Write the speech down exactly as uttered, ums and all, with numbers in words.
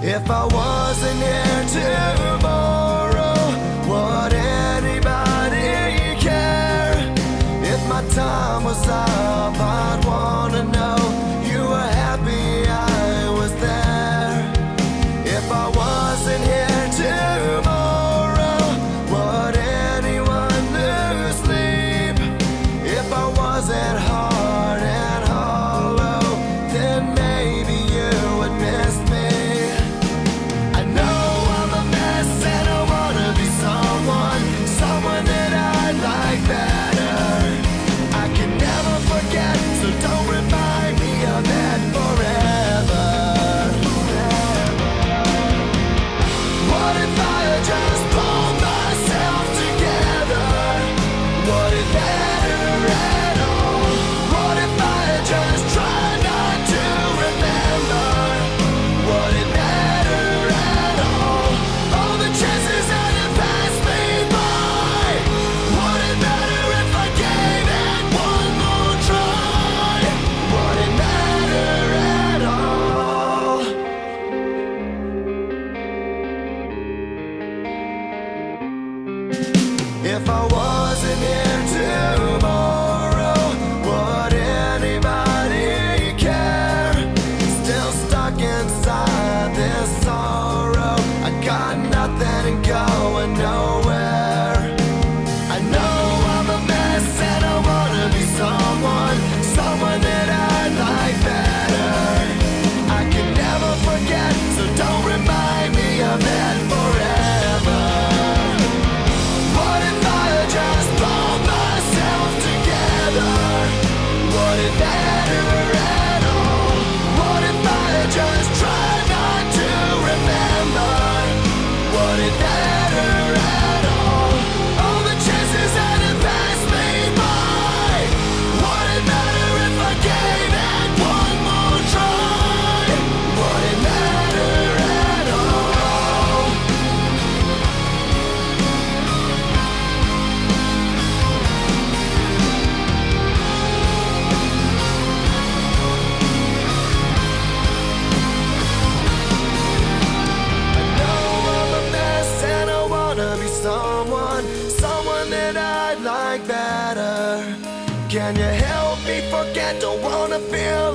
If I wasn't here tomorrow, would anybody care? If my time was up, I'd wanna know you were happy I was there. If I wasn't here tomorrow, would anyone lose sleep? If I wasn't hard and hollow, then maybe you would miss me. I know I'm a mess and I wanna be someone, someone that I'd like better. I can never forget, so don't remind me of that forever. What if I had just pulled myself together? Would it matter at all? What if I had just tried not to remember? Would it matter at all? All the chances that had passed me by. Would it matter if I gave it one more try? Would it matter at all? If I wasn't here tomorrow, would anybody care? Still stuck inside this sorrow, I got nothing and going nowhere. I know I'm a mess and I wanna be someone, someone that I'd like better. I can never forget, so don't remind me of that forever. What if I had just pulled myself together? Would it matter at all? What if I had just tried not to remember? Would it matter at all? All the chances that had passed me by. Would it matter if I gave it one more try? Would it matter at all? I know I'm a mess and I wanna be someone, someone that I'd like better. Can you help me forget? Don't wanna feel